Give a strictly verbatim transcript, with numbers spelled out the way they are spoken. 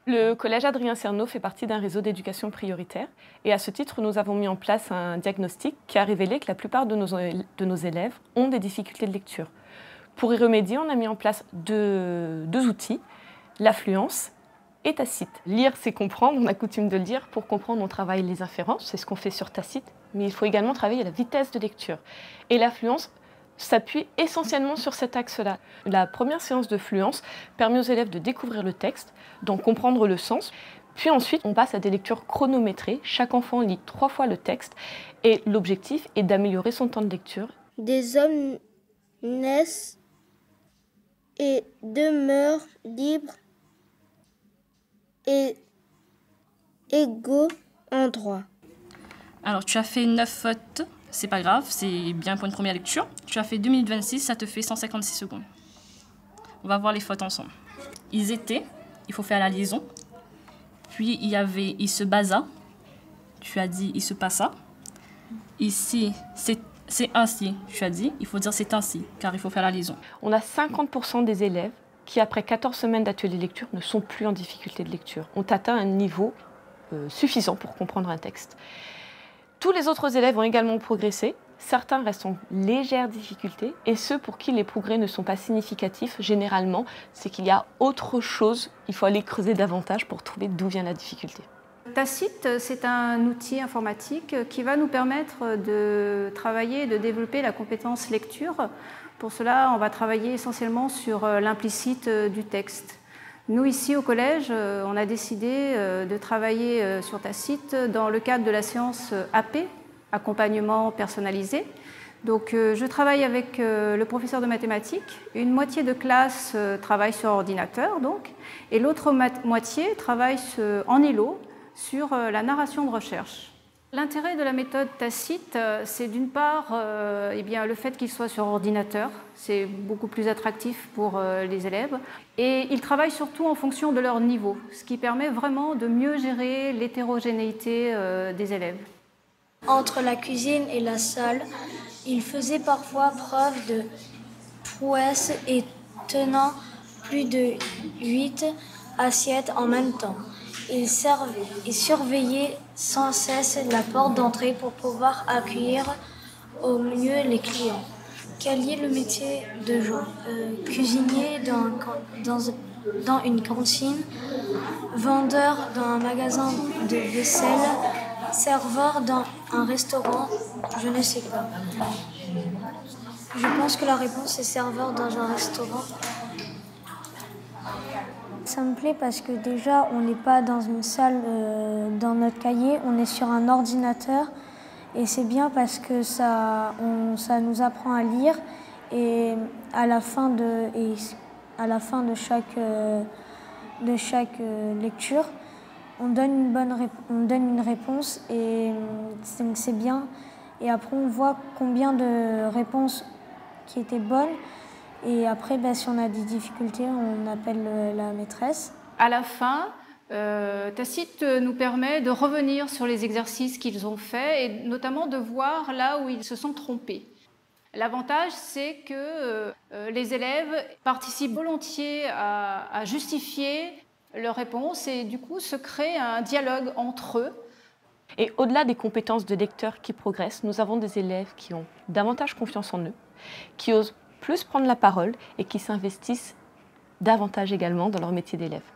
Le collège Adrien Cerneau fait partie d'un réseau d'éducation prioritaire et à ce titre, nous avons mis en place un diagnostic qui a révélé que la plupart de nos, de nos élèves ont des difficultés de lecture. Pour y remédier, on a mis en place deux, deux outils, l'affluence et Tacite. Lire, c'est comprendre, on a coutume de le dire. Pour comprendre, on travaille les inférences, c'est ce qu'on fait sur Tacite, mais il faut également travailler la vitesse de lecture. Et l'affluence s'appuie essentiellement sur cet axe-là. La première séance de fluence permet aux élèves de découvrir le texte, d'en comprendre le sens, puis ensuite on passe à des lectures chronométrées. Chaque enfant lit trois fois le texte et l'objectif est d'améliorer son temps de lecture. Des hommes naissent et demeurent libres et égaux en droit. Alors tu as fait neuf fautes. C'est pas grave, c'est bien pour une première lecture. Tu as fait deux minutes vingt-six, ça te fait cent cinquante-six secondes. On va voir les fautes ensemble. Ils étaient, il faut faire la liaison. Puis il y avait, il se basa. Tu as dit, il se passa. Ici, c'est, c'est ainsi. Tu as dit, il faut dire c'est ainsi, car il faut faire la liaison. On a cinquante pour cent des élèves qui, après quatorze semaines d'atelier lecture, ne sont plus en difficulté de lecture. On atteint un niveau euh, suffisant pour comprendre un texte. Tous les autres élèves ont également progressé, certains restent en légère difficulté et ceux pour qui les progrès ne sont pas significatifs, généralement, c'est qu'il y a autre chose, il faut aller creuser davantage pour trouver d'où vient la difficulté. Tacite, c'est un outil informatique qui va nous permettre de travailler et de développer la compétence lecture. Pour cela, on va travailler essentiellement sur l'implicite du texte. Nous, ici au collège, on a décidé de travailler sur Tacite dans le cadre de la séance A P, accompagnement personnalisé. Donc, je travaille avec le professeur de mathématiques. Une moitié de classe travaille sur ordinateur, donc, et l'autre moitié travaille en îlot sur la narration de recherche. L'intérêt de la méthode Tacite, c'est d'une part euh, eh bien, le fait qu'il soit sur ordinateur, c'est beaucoup plus attractif pour euh, les élèves, et ils travaillent surtout en fonction de leur niveau, ce qui permet vraiment de mieux gérer l'hétérogénéité euh, des élèves. Entre la cuisine et la salle, ils faisaient parfois preuve de prouesse et tenant plus de huit assiettes en même temps. Ils, servaient, ils surveillaient sans cesse la porte d'entrée pour pouvoir accueillir au mieux les clients. Quel est le métier de Jean euh, Cuisinier dans, dans, dans une cantine, vendeur dans un magasin de vaisselle, serveur dans un restaurant, je ne sais pas. Je pense que la réponse est serveur dans un restaurant. Ça me plaît parce que déjà, on n'est pas dans une salle, euh, dans notre cahier, on est sur un ordinateur. Et c'est bien parce que ça, on, ça nous apprend à lire. Et à la fin de, et à la fin de chaque, euh, de chaque euh, lecture, on donne une bonne on donne une réponse et c'est bien. Et après, on voit combien de réponses qui étaient bonnes. Et après, ben, si on a des difficultés, on appelle la maîtresse. À la fin, euh, Tacite nous permet de revenir sur les exercices qu'ils ont faits et notamment de voir là où ils se sont trompés. L'avantage, c'est que euh, les élèves participent volontiers à, à justifier leurs réponses et du coup se crée un dialogue entre eux. Et au-delà des compétences de lecteur qui progressent, nous avons des élèves qui ont davantage confiance en eux, qui osent plus prendre la parole et qui s'investissent davantage également dans leur métier d'élève.